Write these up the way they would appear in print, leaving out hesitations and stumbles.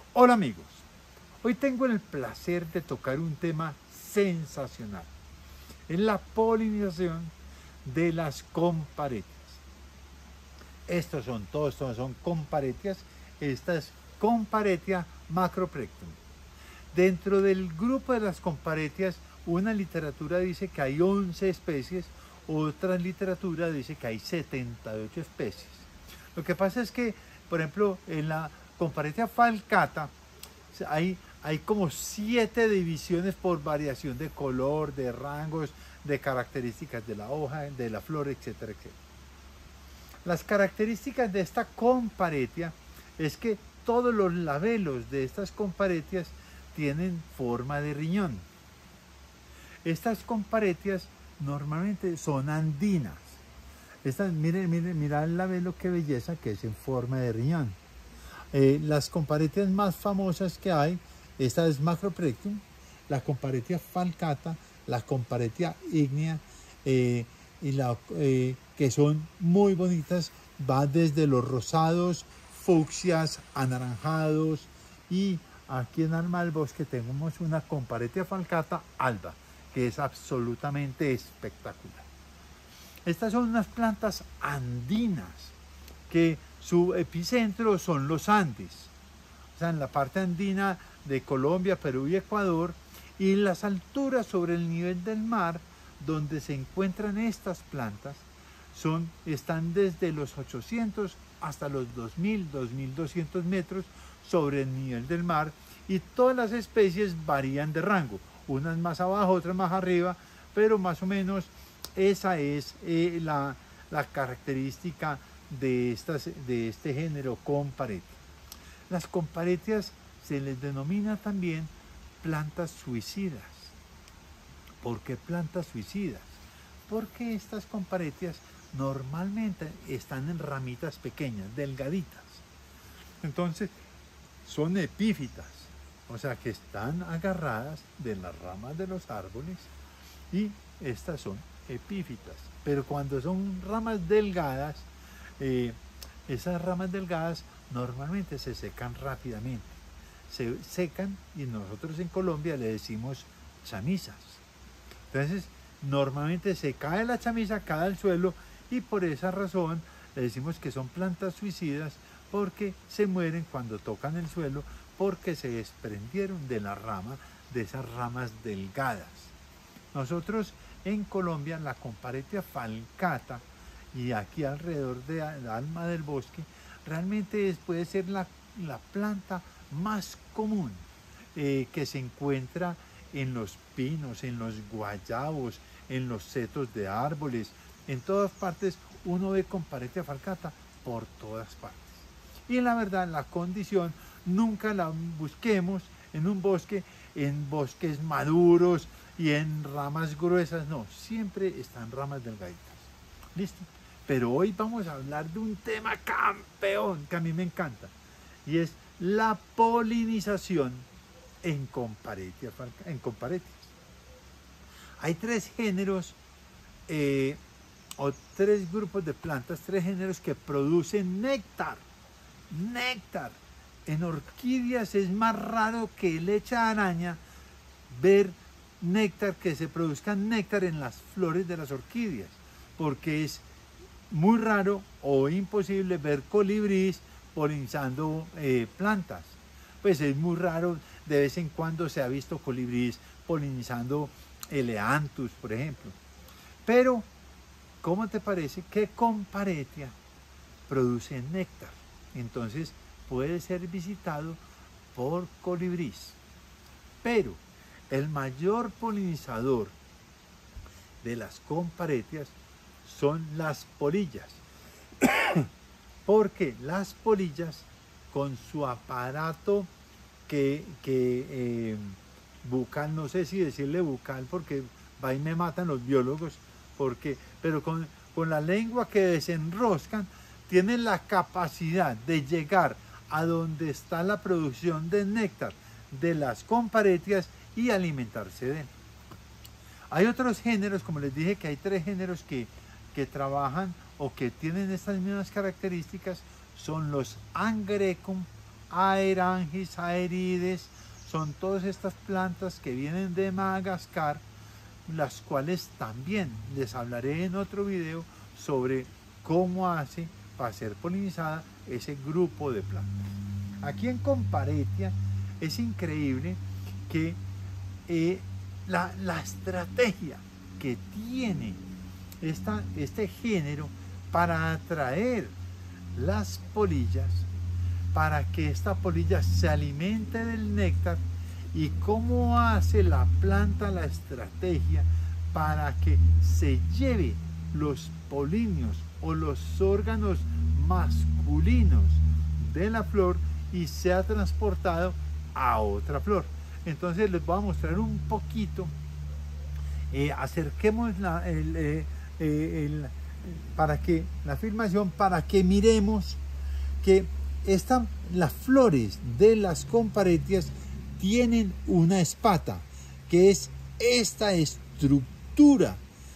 Hola amigos, hoy tengo el placer de tocar un tema sensacional. Es la polinización de las comparetias. Todos estos son comparetias. Esta es Comparetia macroprectum. Dentro del grupo de las comparetias, una literatura dice que hay 11 especies, otra literatura dice que hay 78 especies. Lo que pasa es que, por ejemplo, en la Comparetia falcata hay como 7 divisiones por variación de color, de rangos, de características de la hoja, de la flor, etcétera, etcétera. Las características de esta comparetia es que todos los labelos de estas comparetias tienen forma de riñón. Estas comparetias normalmente son andinas. Miren el labelo, qué belleza, que es en forma de riñón. Las comparetias más famosas que hay, esta es macroprectum, la comparetia falcata, la comparetia ignea, que son muy bonitas, va desde los rosados, fucsias, anaranjados, y aquí en Alma del Bosque tenemos una comparetia falcata alba, que es absolutamente espectacular. Estas son unas plantas andinas que su epicentro son los Andes, o sea, en la parte andina de Colombia, Perú y Ecuador, y las alturas sobre el nivel del mar donde se encuentran estas plantas están desde los 800 hasta los 2000, 2200 metros sobre el nivel del mar, y todas las especies varían de rango, unas más abajo, otras más arriba, pero más o menos esa es la característica de este género comparetia. Las comparetias se les denomina también plantas suicidas. ¿Por qué plantas suicidas? Porque estas comparetias normalmente están en ramitas pequeñas, delgaditas. Entonces son epífitas, o sea que están agarradas de las ramas de los árboles, y estas son epífitas. Pero cuando son ramas delgadas, esas ramas delgadas normalmente se secan rápidamente. Se secan y nosotros en Colombia le decimos chamisas. Entonces normalmente se cae la chamisa, cae al suelo, y por esa razón le decimos que son plantas suicidas, porque se mueren cuando tocan el suelo, porque se desprendieron de la rama, de esas ramas delgadas. Nosotros en Colombia la comparetia falcata, y aquí alrededor de Alma del Bosque, realmente puede ser la planta más común que se encuentra en los pinos, en los guayabos, en los setos de árboles. En todas partes uno ve comparetia falcata por todas partes. Y la verdad, la condición, nunca la busquemos en un bosque, en bosques maduros y en ramas gruesas, no, siempre están ramas delgaditas. ¿Listo? Pero hoy vamos a hablar de un tema campeón que a mí me encanta, y es la polinización en comparetias. Hay 3 géneros o 3 grupos de plantas, 3 géneros que producen néctar. Néctar. En orquídeas es más raro que leche de araña ver néctar, que se produzca néctar en las flores de las orquídeas, porque es muy raro o imposible ver colibríes polinizando plantas. Pues es muy raro, de vez en cuando se ha visto colibríes polinizando eleanthus, por ejemplo. Pero, ¿cómo te parece que comparetia produce néctar? Entonces puede ser visitado por colibríes. Pero el mayor polinizador de las comparetias son las polillas, porque las polillas, con su aparato bucal, no sé si decirle bucal porque va y me matan los biólogos, pero con la lengua que desenroscan, tienen la capacidad de llegar a donde está la producción de néctar de las comparetias y alimentarse de él. Hay otros géneros, como les dije, que hay 3 géneros que trabajan o que tienen estas mismas características, son los Angerecum, Aerangis, Aerides, son todas estas plantas que vienen de Madagascar, las cuales también les hablaré en otro video sobre cómo hace para ser polinizada ese grupo de plantas. Aquí en Comparetia es increíble que la estrategia que tiene este género para atraer las polillas, para que esta polilla se alimente del néctar, y cómo hace la planta la estrategia para que se lleve los polinios o los órganos masculinos de la flor y sea transportado a otra flor. Entonces les voy a mostrar un poquito, acerquemos para que la filmación, para que miremos que las flores de las comparetias tienen una espata, que es esta estructura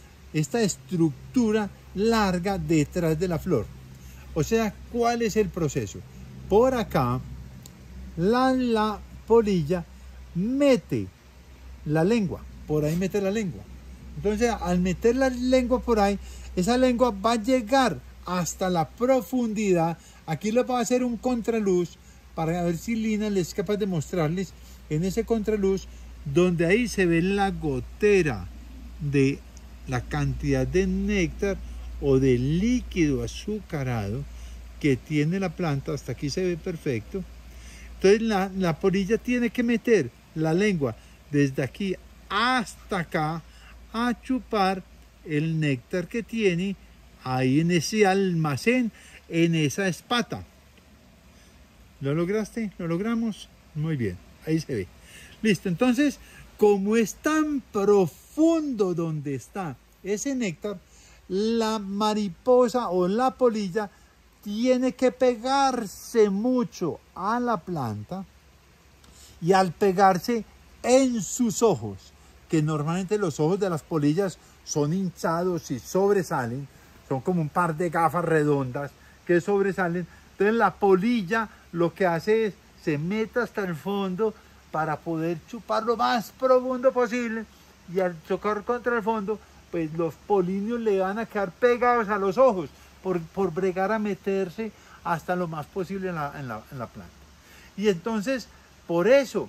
larga detrás de la flor. O sea, ¿cuál es el proceso? Por acá, la polilla mete la lengua, por ahí mete la lengua. Entonces, al meter la lengua por ahí, esa lengua va a llegar hasta la profundidad. Aquí les voy a hacer un contraluz para ver si Lina les es capaz de mostrarles en ese contraluz, donde ahí se ve la gotera de la cantidad de néctar o de líquido azucarado que tiene la planta. Hasta aquí se ve perfecto. Entonces la polilla tiene que meter la lengua desde aquí hasta acá a chupar el néctar que tiene ahí en ese almacén, en esa espata. ¿Lo lograste? ¿Lo logramos? Muy bien, ahí se ve. Listo, entonces, como es tan profundo donde está ese néctar, la mariposa o la polilla tiene que pegarse mucho a la planta, y al pegarse en sus ojos, que normalmente los ojos de las polillas son hinchados y sobresalen, son como un par de gafas redondas que sobresalen. Entonces la polilla lo que hace es se mete hasta el fondo para poder chupar lo más profundo posible, y al chocar contra el fondo, pues los polinios le van a quedar pegados a los ojos por bregar a meterse hasta lo más posible en la planta. Y entonces, por eso,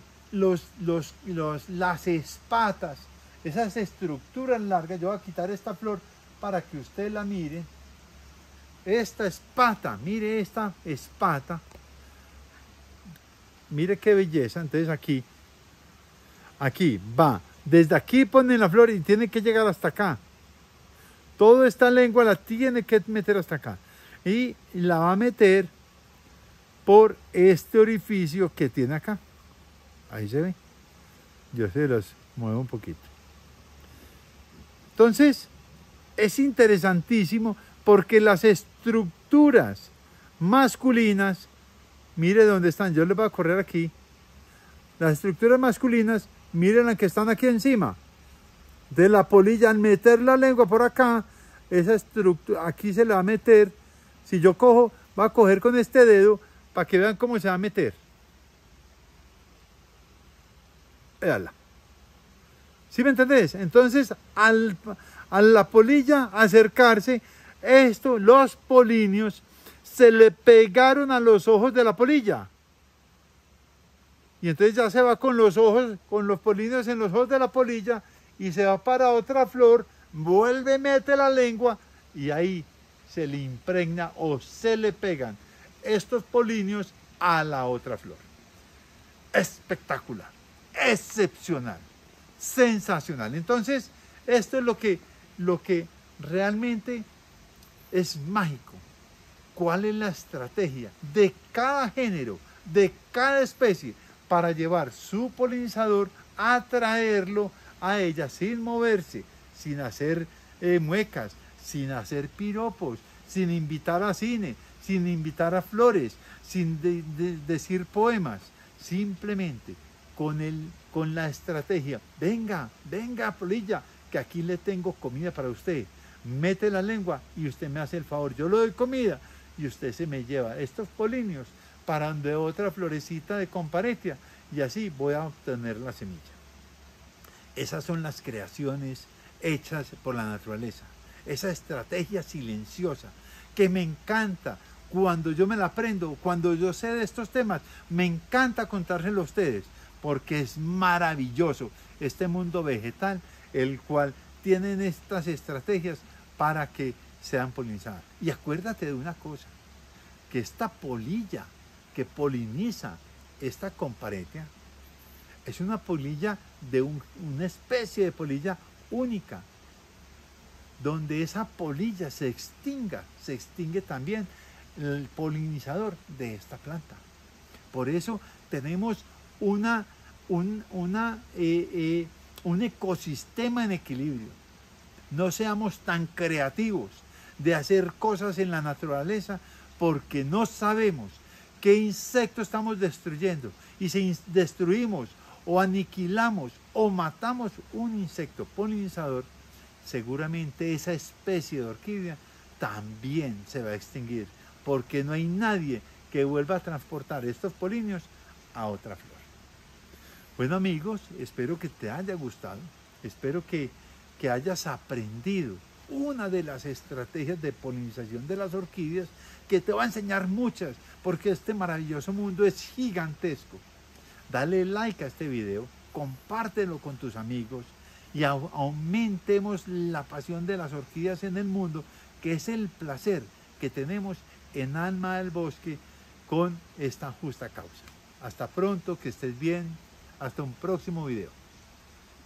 las espatas, esas estructuras largas, yo voy a quitar esta flor para que ustedes la miren. Esta espata, mire esta espata, mire qué belleza. Entonces aquí va, desde aquí ponen la flor y tiene que llegar hasta acá. Toda esta lengua la tiene que meter hasta acá, y la va a meter por este orificio que tiene acá. Ahí se ve. Yo se los muevo un poquito. Entonces, es interesantísimo porque las estructuras masculinas, mire dónde están, yo les voy a correr aquí. Las estructuras masculinas, miren las que están aquí encima de la polilla. Al meter la lengua por acá, esa estructura, aquí se le va a meter. Si yo cojo, va a coger con este dedo para que vean cómo se va a meter. Véanla. ¿Sí me entendés? Entonces, a la polilla acercarse, los polinios se le pegaron a los ojos de la polilla. Y entonces ya se va con los ojos, con los polinios en los ojos de la polilla, y se va para otra flor, vuelve, mete la lengua, y ahí se le impregna o se le pegan estos polinios a la otra flor. Espectacular, excepcional, sensacional. Entonces, esto es lo que realmente es mágico. ¿Cuál es la estrategia de cada género, de cada especie, para llevar su polinizador, atraerlo a ella sin moverse, sin hacer muecas, sin hacer piropos, sin invitar a cine, sin invitar a flores, sin decir poemas, simplemente con la estrategia? Venga, venga, polilla, que aquí le tengo comida para usted. Mete la lengua y usted me hace el favor, yo le doy comida y usted se me lleva estos polinios para donde otra florecita de comparetia y así voy a obtener la semilla. Esas son las creaciones hechas por la naturaleza, esa estrategia silenciosa que me encanta. Cuando yo me la aprendo, cuando yo sé de estos temas, me encanta contárselo a ustedes, porque es maravilloso este mundo vegetal, el cual tienen estas estrategias para que sean polinizadas. Y acuérdate de una cosa, que esta polilla que poliniza esta comparetia es una polilla de una especie de polilla única, donde esa polilla se extingue también el polinizador de esta planta. Por eso tenemos un ecosistema en equilibrio. No seamos tan creativos de hacer cosas en la naturaleza porque no sabemos qué insecto estamos destruyendo. Y si destruimos o aniquilamos o matamos un insecto polinizador, seguramente esa especie de orquídea también se va a extinguir, porque no hay nadie que vuelva a transportar estos polinios a otra flor. Bueno amigos, espero que te haya gustado, espero que hayas aprendido una de las estrategias de polinización de las orquídeas, que te va a enseñar muchas, porque este maravilloso mundo es gigantesco. Dale like a este video, compártelo con tus amigos y aumentemos la pasión de las orquídeas en el mundo, que es el placer que tenemos en Alma del Bosque con esta justa causa. Hasta pronto, que estés bien, hasta un próximo video.